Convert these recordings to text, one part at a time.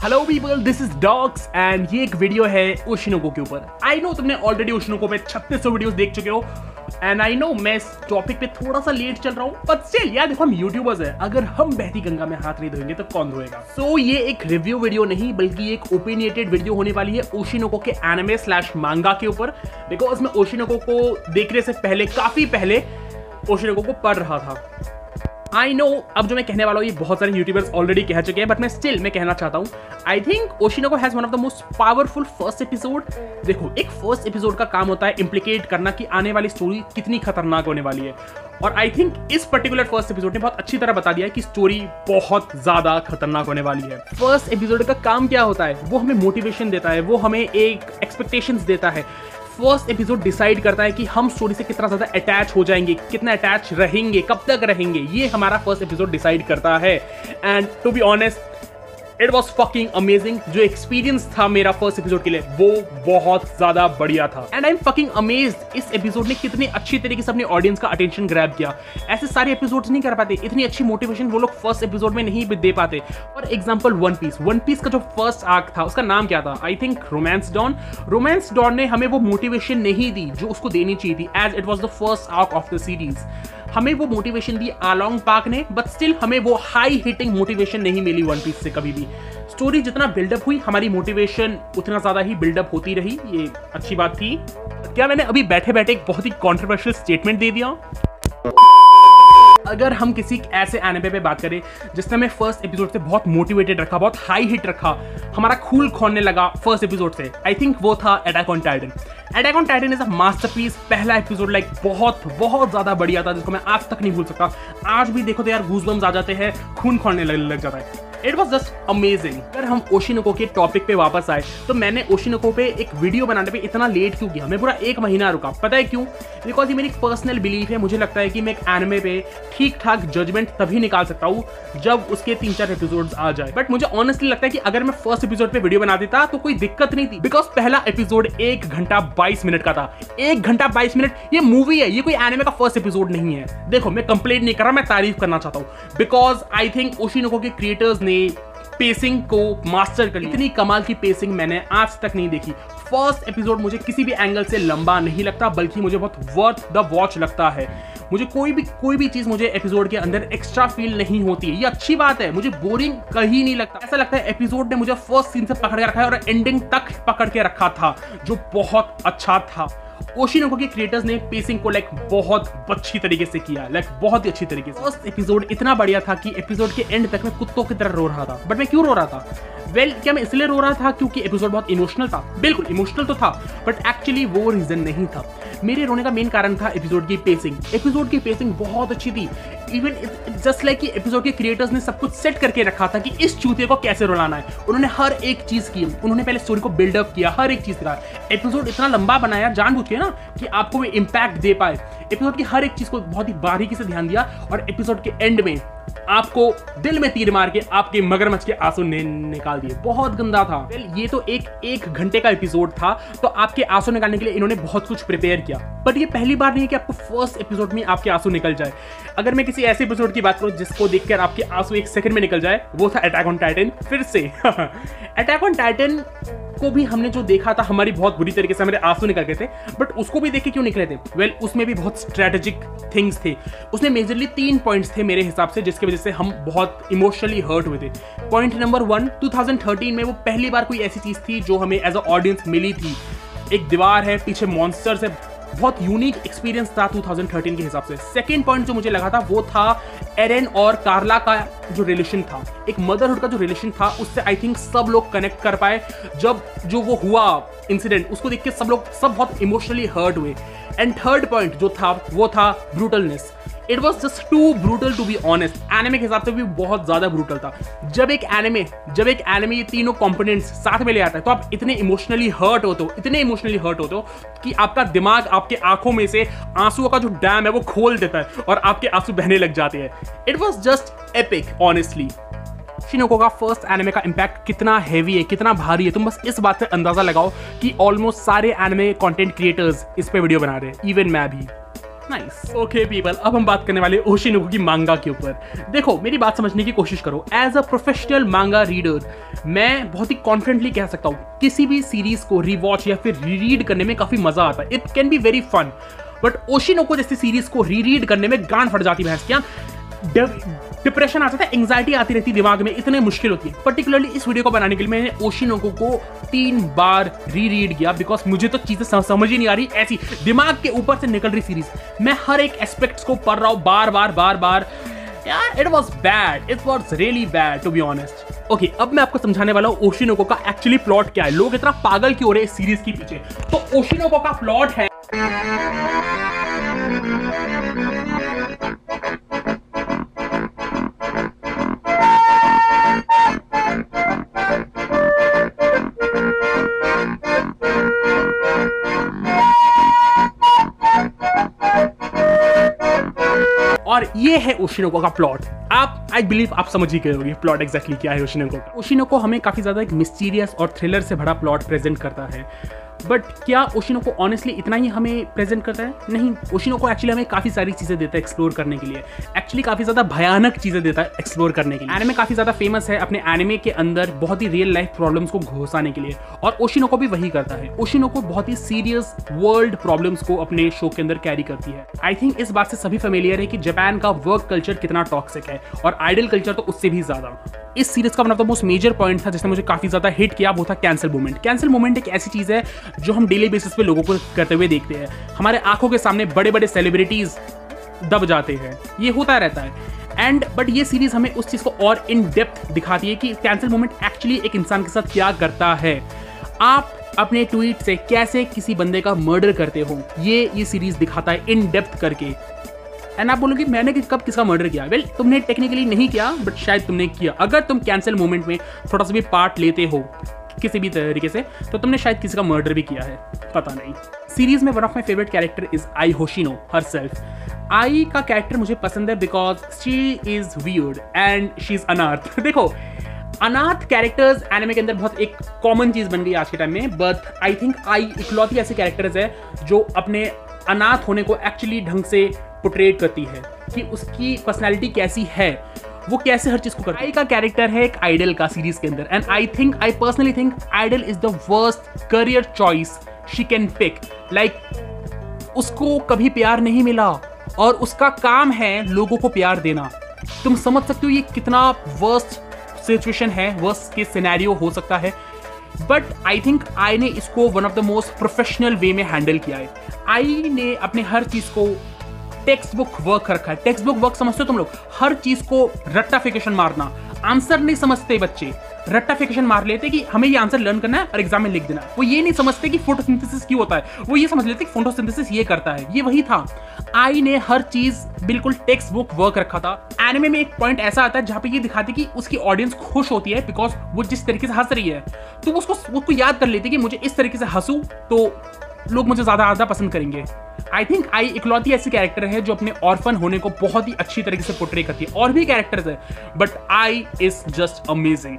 Hello people, this is dogs and ये एक video है ओशिनोको के ऊपर। आई नो तुमने ऑलरेडी ओशिनोको पे 3600 वीडियोस देख चुके हो एंड आई नो मैं इस टॉपिक पे थोड़ा सा लेट चल रहा हूँ, बट स्टिल यार देखो हम यूट्यूबर्स हैं, अगर हम बहती गंगा में हाथ नहीं धोएंगे तो कौन धोएगा। सो ये एक रिव्यू वीडियो नहीं बल्कि एक ओपिनियटेड वीडियो होने वाली है ओशिनोको के एनिमे स्लैश मांगा के ऊपर, बिकॉज मैं ओशिनोको को देखने से पहले काफी पहले ओशिनोको को पढ़ रहा था। आई नो अब जो मैं कहने वाला हूँ ये बहुत सारे यूट्यूबर्स ऑलरेडी कह चुके हैं, बट मैं स्टिल कहना चाहता हूँ। I think Oshi no Ko has one of the most powerful first episode. देखो एक फर्स्ट एपिसोड का काम होता है इम्प्लीकेट करना कि आने वाली स्टोरी कितनी खतरनाक होने वाली है, और आई थिंक इस पर्टिकुलर फर्स्ट एपिसोड ने बहुत अच्छी तरह बता दिया है कि स्टोरी बहुत ज्यादा खतरनाक होने वाली है। फर्स्ट एपिसोड का काम क्या होता है, वो हमें मोटिवेशन देता है, वो हमें एक एक्सपेक्टेशंस देता है। फर्स्ट एपिसोड डिसाइड करता है कि हम स्टोरी से कितना ज्यादा अटैच हो जाएंगे, कितना अटैच रहेंगे, कब तक रहेंगे, ये हमारा फर्स्ट एपिसोड डिसाइड करता है। And to be honest it was fucking amazing. जो एक्सपीरियंस था मेरा फर्स्ट एपिसोड के लिए वो बहुत ज्यादा बढ़िया था and I am fucking amazed इस एपिसोड ने कितनी अच्छी तरीके से अपने ऑडियंस का अटेंशन ग्रैब किया। ऐसे सारे एपिसोड्स नहीं कर पाते, इतनी अच्छी मोटिवेशन वो लोग फर्स्ट एपिसोड में नहीं दे पाते। फॉर एग्जांपल वन पीस का जो फर्स्ट आर्क था उसका नाम क्या था, I think Romance Dawn. Romance Dawn ने हमें वो मोटिवेशन नहीं दी जो उसको देनी चाहिए थी, as it was the first arc of the series. हमें वो मोटिवेशन दी आलोंग पार्क ने, बट स्टिल हमें वो हाई हिटिंग मोटिवेशन नहीं मिली वन पीस से कभी भी। स्टोरी जितना बिल्डअप हुई हमारी मोटिवेशन उतना ज्यादा ही बिल्डअप होती रही, ये अच्छी बात थी। क्या मैंने अभी बैठे बैठे एक बहुत ही कॉन्ट्रोवर्शियल स्टेटमेंट दे दिया? अगर हम किसी ऐसे एनिमे पे बात करें जिसने हमें फर्स्ट एपिसोड से बहुत मोटिवेटेड रखा, बहुत हाई हिट रखा, हमारा खून खोलने लगा फर्स्ट एपिसोड से, आई थिंक वो था Attack on Titan. Attack on Titan is a masterpiece. पहला एपिसोड लाइक बहुत ज्यादा बढ़िया था, जिसको मैं आज तक नहीं भूल सकता। आज भी देखो तो यार गूज़बम्स आ जाते हैं, खून खोलने लग जाता है। It was just amazing. अगर हम ओशिनोको के टॉपिक पे वापस आए तो मैंने ओशिनोको पे एक वीडियो बनाने पे इतना लेट क्यों किया, मैं पूरा 1 महीना रुका। पता है क्यों? बिकॉज ये मेरी पर्सनल बिलीफ है। मुझे लगता है कि मैं एक एनिमे पे ठीक ठाक जजमेंट तभी निकाल सकता हूँ जब उसके 3-4 एपिसोड्स आ जाए। बट मुझे ऑनेस्टली लगता है कि अगर मैं फर्स्ट एपिसोड पे वीडियो बना देता तो कोई दिक्कत नहीं थी, बिकॉज पहला एपिसोड 1 घंटा 22 मिनट का था। 1 घंटा 22 मिनट, ये मूवी है, ये कोई एनिमे का फर्स्ट एपिसोड नहीं है। देखो मैं कंप्लेंट नहीं कर रहा, मैं तारीफ करना चाहता हूँ, बिकॉज आई थिंक ओशिनोको के क्रिएटर्स ने पेसिंग को मास्टर कर लिया। इतनी कमाल की पेसिंग मैंने आज तक नहीं देखी। फर्स्ट एपिसोड मुझे किसी भी एंगल से लंबा नहीं लगता, बल्कि मुझे बहुत वर्थ द वॉच लगता है। मुझे कोई भी चीज मुझे एपिसोड के अंदर एक्स्ट्रा फील नहीं होती है, ये अच्छी बात है। मुझे बोरिंग कहीं नहीं लगता। ऐसा लगता है एपिसोड ने मुझे फर्स्ट सीन से पकड़ के रखा है और एंडिंग तक पकड़ के रखा था, जो बहुत अच्छा था। ओशिनोको के क्रिएटर्स ने पेसिंग को बहुत अच्छी तरीके से किया, बहुत ही अच्छी तरीके से। फर्स्ट एपिसोड इतना बढ़िया था कि एपिसोड के एंड तक मैं कुत्तों की तरह रो रहा था। बट मैं क्यों रो रहा था? क्या मैं इसलिए रो रहा था क्योंकि एपिसोड बहुत इमोशनल था? बिल्कुल इमोशनल तो था, बट एक्चुअली वो रीजन नहीं था। मेरे रोने का मेन कारण था एपिसोड की पेसिंग। एपिसोड की पेसिंग बहुत अच्छी थी। इवन जस्ट लाइक कि एपिसोड के क्रिएटर्स ने सब कुछ सेट करके रखा था कि इस चूतिए को कैसे रुलाना है। उन्होंने हर एक चीज की, उन्होंने पहले स्टोरी को बिल्डअप किया, हर एक चीज का। एपिसोड इतना लंबा बनाया जानबूझ के ना कि आपको वो इम्पैक्ट दे पाए। एपिसोड की हर एक चीज को बहुत ही बारीकी से ध्यान दिया, और एपिसोड के एंड में आपको दिल में तीर मार के आपके मगरमच्छ के आंसू निकाल दिए। बहुत गंदा था। ये तो एक घंटे का एपिसोड था, तो आपके आंसू निकालने के लिए इन्होंने बहुत कुछ प्रिपेयर किया। बट ये पहली बार नहीं है कि आपको फर्स्ट एपिसोड में आपके आंसू निकल जाए। अगर मैं किसी ऐसे एपिसोड की बात करूं जिसको देखकर आपके आंसू 1 सेकंड में निकल जाए, वो था अटैक ऑन टाइटन। फिर से अटैक ऑन टाइटन को भी हमने जो देखा था, हमारी बहुत बुरी तरीके से हमारे आंसू निकल गए थे, बट उसको भी देख के क्यों निकले थे? उसमें भी बहुत स्ट्रेटेजिक थिंग्स थे। उसमें मेजरली 3 पॉइंट्स थे मेरे हिसाब से, जिसकी वजह से हम बहुत इमोशनली हर्ट हुए थे। पॉइंट नंबर 1, 2013 में वो पहली बार कोई ऐसी चीज थी जो हमें एज अ ऑडियंस मिली थी। एक दीवार है, पीछे मॉन्स्टर्स है, बहुत यूनिक एक्सपीरियंस था 2013 के हिसाब से। सेकेंड पॉइंट जो मुझे लगा था वो था एरेन और कार्ला का जो रिलेशन था, एक मदरहुड का जो रिलेशन था, उससे आई थिंक सब लोग कनेक्ट कर पाए। जब जो वो हुआ इंसिडेंट, उसको देख के सब बहुत इमोशनली हर्ट हुए। एंड थर्ड पॉइंट जो था वो था brutalness. It was just too brutal to be honest. Anime के हिसाब से भी बहुत ज्यादा ब्रूटल था। जब एक एनिमे ये तीनों कंपोनेंट्स साथ में ले आता है तो आप इतने इमोशनली हर्ट होते हो कि आपका दिमाग आपके आंखों में से आंसुओं का जो डैम है वो खोल देता है और आपके आंसू बहने लग जाते हैं। It was just epic honestly. Oshi no Ko का फर्स्ट एनिमे का इंपैक्ट कितना हैवी है, कितना भारी है, तुम बस इस बात से अंदाजा लगाओ कि ऑलमोस्ट सारे एनिमे कंटेंट क्रिएटर्स इस पे वीडियो बना रहे हैं, इवन मैं भी। नाइस। ओके पीपल, अब हम बात करने वाले ओशिनोको की मांगा के ऊपर। देखो मेरी बात समझने की कोशिश करो। As a professional manga reader मैं बहुत ही कॉन्फिडेंटली कह सकता हूँ किसी भी सीरीज को रीवॉच या फिर रीरीड करने में काफी मजा आता है। It can be very fun, but Oshi no Ko जैसी सीरीज को रीरीड करने में गांड फट जाती है भैंस क्या। डिप्रेशन आता था, एंग्जाइटी आती रहती दिमाग में, इतने मुश्किल होती है। पर्टिकुलरली इस वीडियो को बनाने के लिए मैंने ओशिनोको को 3 बार रीरीड किया बिकॉज मुझे तो चीजें समझ ही नहीं आ रही, ऐसी दिमाग के ऊपर से निकल रही सीरीज। मैं हर एक एस्पेक्ट्स को पढ़ रहा हूँ बार बार यार। It was bad, it was really bad to be honest. Okay, अब मैं आपको समझाने वाला हूँ ओशिनोको का एक्चुअली प्लॉट क्या है। लोग इतना पागल क्यों हो रहे हैं इस सीरीज के पीछे। तो ओशिनोको का प्लॉट है, और ये है ओशिनोको का प्लॉट। आप आई बिलीव आप समझ ही गए होंगे प्लॉट एग्जैक्टली क्या है ओशिनोको का। ओशिनोको हमें काफी ज्यादा एक मिस्टीरियस और थ्रिलर से भरा प्लॉट प्रेजेंट करता है। बट क्या ओशिनोको ऑनेस्टली इतना ही हमें प्रेजेंट करता है? नहीं, ओशिनोको एक्चुअली हमें काफी सारी चीजें देता है एक्सप्लोर करने के लिए। एक्चुअली काफी ज्यादा भयानक चीजें देता है एक्सप्लोर करने के लिए। एनिमे काफी ज्यादा फेमस है अपने एनिमे के अंदर बहुत ही रियल लाइफ प्रॉब्लम्स को घुसाने के लिए, और ओशिनोको भी वही करता है। ओशिनोको बहुत ही सीरियस वर्ल्ड प्रॉब्लम्स को अपने शो के अंदर कैरी करती है। आई थिंक इस बात से सभी फेमिलियर है कि जापान का वर्क कल्चर कितना टॉक्सिक है, और आइडल कल्चर तो उससे भी ज्यादा। इस सीरीज का one of the most major point था जिसने मुझे काफी ज्यादा हिट किया, वो था कैंसल मूवमेंट। कैंसल मूवमेंट एक ऐसी चीज है जो हम डेली बेसिस पे लोगों को करते हुए देखते हैं। हमारे आंखों के सामने बड़े बड़े सेलिब्रिटीज दब जाते हैं, ये होता रहता है। बट ये सीरीज हमें उस चीज को और इन डेप्थ दिखाती है कि कैंसल मूवमेंट एक्चुअली एक इंसान के साथ क्या करता है। आप अपने ट्वीट से कैसे किसी बंदे का मर्डर करते हो, ये सीरीज दिखाता है इन डेप्थ करके। एंड आप बोलोगे मैंने कब किसका मर्डर किया? वेल, तुमने टेक्निकली नहीं किया, बट शायद तुमने किया। अगर तुम कैंसल मूवमेंट में थोड़ा सा भी पार्ट लेते हो किसी भी तरीके से, तो तुमने शायद किसी का मर्डर भी किया है, पता नहीं। सीरीज में one of my favourite character is Ai Hoshino herself. Ai का कैरेक्टर मुझे पसंद है because she is weird and she is अनाथ। देखो, अनाथ कैरेक्टर्स एनिमे के अंदर बहुत एक कॉमन चीज बन गई आज के टाइम में, बट आई थिंक आई इकलौती ऐसे कैरेक्टर्स है जो अपने अनाथ होने को एक्चुअली ढंग से पोर्ट्रेट करती है कि उसकी पर्सनैलिटी कैसी है, वो कैसे हर चीज को करती है। आई का कैरेक्टर है एक आइडल का सीरीज के अंदर, and I personally think idol is the worst career choice she can pick. Like उसको कभी प्यार नहीं मिला और उसका काम है लोगों को प्यार देना। तुम समझ सकते हो ये कितना वर्स्ट सिचुएशन है, वर्स्ट के सिनेरियो हो सकता है। बट आई थिंक आई ने इसको one of the most professional way में हैंडल किया है। आई ने अपने हर चीज को टेक्स्ट बुक वर्क रखा है। टेक्स्ट बुक वर्क समझते हो तुम लोग? हर चीज को रट्टाफिकेशन मारना। आंसर नहीं समझते बच्चे, रट्टाफिकेशन मार लेते कि हमें ये आंसर लर्न करना है और एग्जाम में लिख देना। वो ये नहीं समझते कि फोटोसिंथेसिस क्यों होता है, वो ये समझ लेते कि फोटोसिंथेसिस ये करता है। ये वही था, आई ने हर चीज बिल्कुल टेक्स्ट बुक वर्क रखा था। एनिमे में एक पॉइंट ऐसा आता है जहां पे ये दिखाती कि उसकी ऑडियंस खुश होती है बिकॉज वो जिस तरीके से हंस रही है, तो उसको याद कर लेती कि मुझे इस तरीके से हंसूं तो लोग मुझे ज्यादा पसंद करेंगे। आई थिंक आई इकलौती ऐसी कैरेक्टर है जो अपने ऑर्फन होने को बहुत ही अच्छी तरीके से पोर्ट्रे करती है। और भी कैरेक्टर्स है, but Ai is just amazing.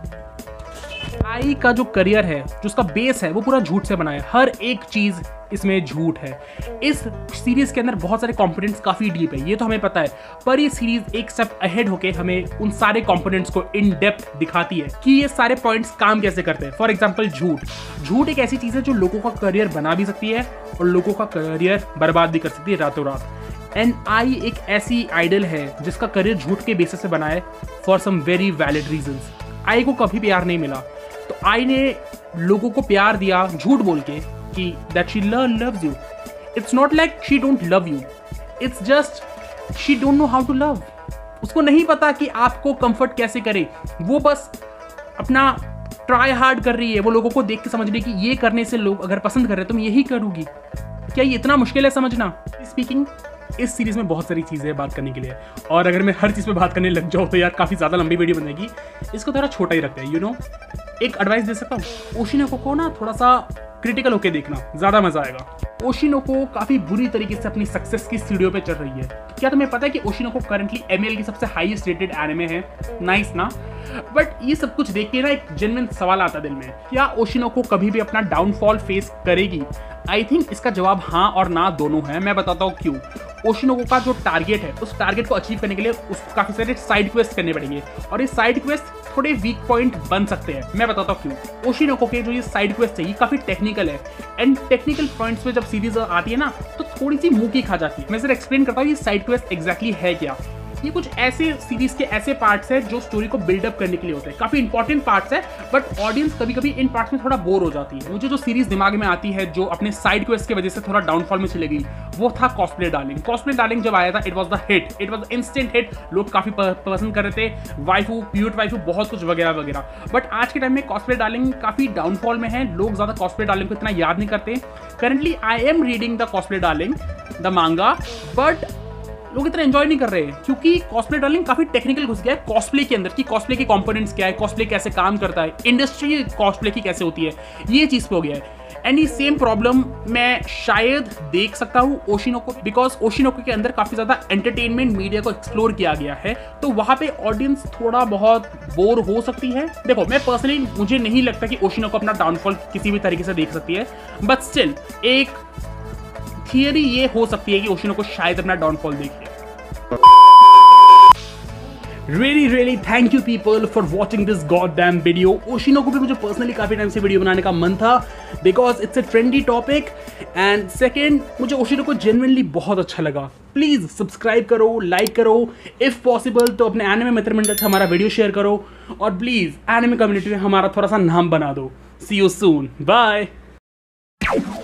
Ai का जो करियर है, जो उसका बेस है, वो पूरा झूठ से बना है। हर एक चीज इसमें झूठ है। इस सीरीज के अंदर बहुत सारे कंपोनेंट्स काफी डीप है, ये तो हमें पता है, पर ये सीरीज एक स्टेप अहेड होके हमें उन सारे कंपोनेंट्स को इन डेप्थ दिखाती है कि ये सारे पॉइंट्स काम कैसे करते हैं। फॉर एग्जांपल, झूठ एक ऐसी चीज है जो लोगों का करियर बना भी सकती है और लोगों का करियर बर्बाद भी कर सकती है रातों रात। एंड आई एक ऐसी आइडल है जिसका करियर झूठ के बेसिस से बना है for some very valid reasons. Ai को कभी प्यार नहीं मिला, तो आई ने लोगों को प्यार दिया झूठ बोल के कि that she loves you. It's not like she don't love you. It's just she don't know how to love. उसको नहीं पता कि आपको कंफर्ट कैसे करे। वो बस अपना ट्राई हार्ड कर रही है, वो लोगों को देख के समझ रही है कि ये करने से लोग अगर पसंद कर रहे हैं तो मैं यही करूंगी। क्या ये इतना मुश्किल है समझना? स्पीकिंग, इस सीरीज में बहुत सारी चीज़ें हैं बात करने के लिए, और अगर मैं हर चीज़ पे बात करने लग जाऊँ तो यार काफ़ी ज़्यादा लंबी वीडियो बनेगी। इसको थोड़ा छोटा ही रखते हैं, यू नो। एक एडवाइस दे सकता हूँ, ओशिनोको को ना थोड़ा सा क्रिटिकल होके देखना, ज़्यादा मज़ा आएगा। ओशिनोको काफी बुरी तरीके से अपनी सक्सेस की सीढ़ियों पे चल रही है। क्या तुम्हें पता है कि ओशिनोको करंटली एमएल की सबसे हाईएस्ट रेटेड एनिमे है? नाइस ना? बट ये सब कुछ देख के ना एक जेन्युइन सवाल आता दिल में, क्या ओशिनोको कभी भी अपना डाउनफॉल फेस करेगी? आई थिंक इसका जवाब हाँ और ना दोनों है। मैं बताता हूँ क्यों। ओशिनोको का जो टारगेट है, उस टारगेट को अचीव करने के लिए उसको काफी सारे साइड क्वेस्ट करने पड़ेंगे और ये साइड क्वेस्ट थोड़े वीक पॉइंट बन सकते हैं। मैं बताता हूँ क्यों। ओशिनोको के जो ये साइड क्वेस्ट है ये काफी टेक्निकल है एंड टेक्निकल पॉइंट्स पे जब सीरीज आती है ना तो थोड़ी सी मुंह की खा जाती है। मैं जरा एक्सप्लेन करता हूँ ये साइड क्वेस्ट एग्जैक्टली है क्या। ये कुछ ऐसे सीरीज के ऐसे पार्ट्स हैं जो स्टोरी को बिल्डअप करने के लिए होते हैं, काफी इंपॉर्टेंट पार्ट्स है, बट ऑडियंस कभी कभी इन पार्ट्स में थोड़ा बोर हो जाती है। मुझे जो सीरीज दिमाग में आती है जो अपने साइड क्वेस्ट की वजह से थोड़ा डाउनफॉल में चली गई, वो था कॉस्प्ले डार्लिंग। कॉस्प्ले डार्लिंग जब आया था it was the hit, it was instant hit. लोग काफी पसंद कर रहे थे, वाइफू, प्यूट वाइफू, बहुत कुछ वगैरह वगैरह। बट आज के टाइम में कॉस्प्ले डार्लिंग काफी डाउनफॉल में है, लोग ज्यादा कॉस्प्ले डार्लिंग को इतना याद नहीं करते। Currently I am reading the cosplay darling the manga, but लोग इतना एंजॉय नहीं कर रहे हैं क्योंकि कॉस्प्ले डार्लिंग काफी टेक्निकल घुस गया है कॉस्प्ले के अंदर कि कॉस्प्ले के कंपोनेंट्स क्या है, कॉस्प्ले कैसे काम करता है, इंडस्ट्री कॉस्प्ले की कैसे होती है, ये चीज पे हो गया है। एंड ये सेम प्रॉब्लम मैं शायद देख सकता हूँ ओशिनोको, बिकॉज ओशिनोको के अंदर काफी ज्यादा एंटरटेनमेंट मीडिया को एक्सप्लोर किया गया है, तो वहां पे ऑडियंस थोड़ा बहुत बोर हो सकती है। देखो मैं पर्सनली मुझे नहीं लगता कि ओशिनोको अपना डाउनफॉल किसी भी तरीके से देख सकती है, बट स्टिल एक थियरी ये हो सकती है कि ओशिनोको शायद अपना डाउनफॉल देखे। Really thank you people for watching this goddamn video। ओशिनोको पे मुझे पर्सनली काफी टाइम से वीडियो बनाने का मन था because it's a trendy topic and second मुझे ओशिनोको जेन्युइनली बहुत अच्छा लगा। प्लीज सब्सक्राइब करो, लाइक करो, इफ पॉसिबल तो अपने एनिमे मित्र मंडल से हमारा वीडियो शेयर करो और प्लीज एनिमे कम्युनिटी में हमारा थोड़ा सा नाम बना दो। See you soon, bye.